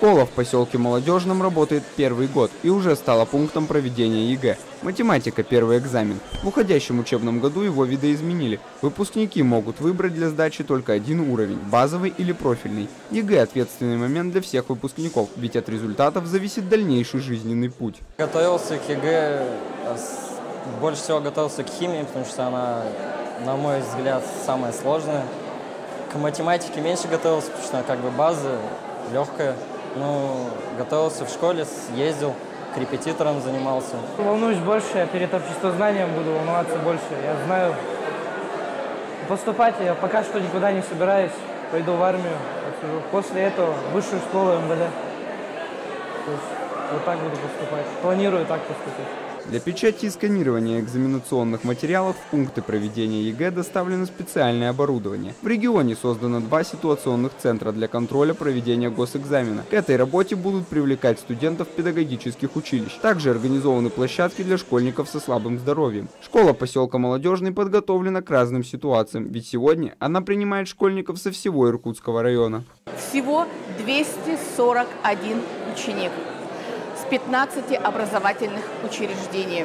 Школа в поселке Молодежном работает первый год и уже стала пунктом проведения ЕГЭ. Математика – первый экзамен. В уходящем учебном году его видоизменили. Выпускники могут выбрать для сдачи только один уровень – базовый или профильный. ЕГЭ – ответственный момент для всех выпускников, ведь от результатов зависит дальнейший жизненный путь. Готовился к ЕГЭ, больше всего готовился к химии, потому что она, на мой взгляд, самая сложная. К математике меньше готовился, потому что она как бы база легкая. Ну, готовился в школе, ездил, к репетиторам занимался. Волнуюсь больше, я перед обществознанием буду волноваться больше. Я знаю, поступать я пока что никуда не собираюсь, пойду в армию, после этого в высшую школу МВД. То есть вот так буду поступать, планирую так поступить. Для печати и сканирования экзаменационных материалов в пункты проведения ЕГЭ доставлено специальное оборудование. В регионе создано 2 ситуационных центра для контроля проведения госэкзамена. К этой работе будут привлекать студентов педагогических училищ. Также организованы площадки для школьников со слабым здоровьем. Школа поселка Молодежный подготовлена к разным ситуациям, ведь сегодня она принимает школьников со всего Иркутского района. Всего 241 ученик. 15 образовательных учреждений.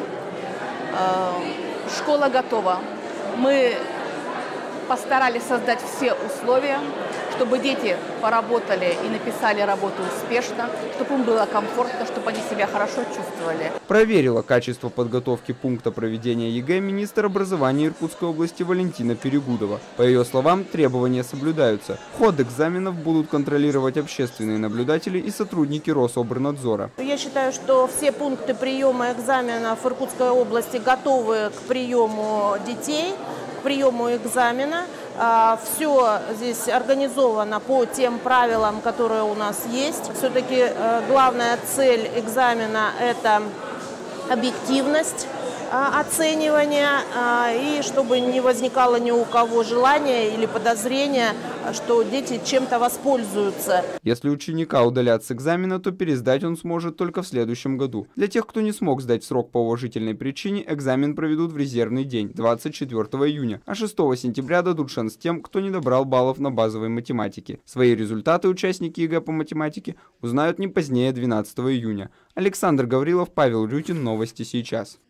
Школа готова. Мы постарались создать все условия, чтобы дети поработали и написали работу успешно, чтобы им было комфортно, чтобы они себя хорошо чувствовали. Проверила качество подготовки пункта проведения ЕГЭ министр образования Иркутской области Валентина Перегудова. По ее словам, требования соблюдаются. Ход экзаменов будут контролировать общественные наблюдатели и сотрудники Рособрнадзора. Я считаю, что все пункты приема экзаменов в Иркутской области готовы к приему детей, к приему экзамена. Все здесь организовано по тем правилам, которые у нас есть. Все-таки главная цель экзамена – это объективность оценивания, и чтобы не возникало ни у кого желания или подозрения, что дети чем-то воспользуются. Если ученика удалят с экзамена, то пересдать он сможет только в следующем году. Для тех, кто не смог сдать в срок по уважительной причине, экзамен проведут в резервный день, 24 июня, а 6 сентября дадут шанс тем, кто не добрал баллов на базовой математике. Свои результаты участники ЕГЭ по математике узнают не позднее 12 июня. Александр Гаврилов, Павел Рютин. Новости сейчас.